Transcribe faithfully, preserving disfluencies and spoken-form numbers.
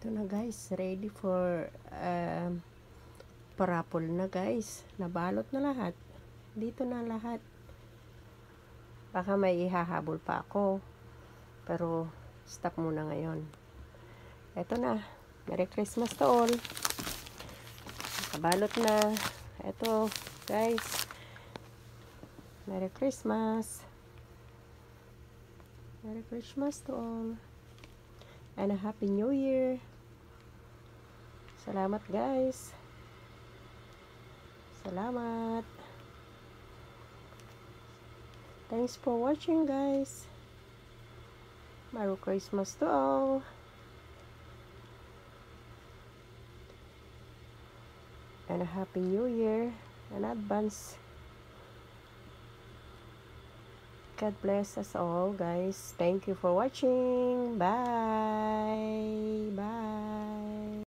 Ito na guys, ready for uh, parapol na guys. Nabalot na lahat. Dito na lahat. Baka may ihahabol pa ako. Pero stop muna ngayon. Ito na. Merry Christmas to all. Nakabalot na. Ito guys. Merry Christmas. Merry Christmas to all. And a Happy New Year. Salamat guys. Salamat. Thanks for watching guys. Merry Christmas to all. And a Happy New Year in advance. God bless us all guys. Thank you for watching. Bye.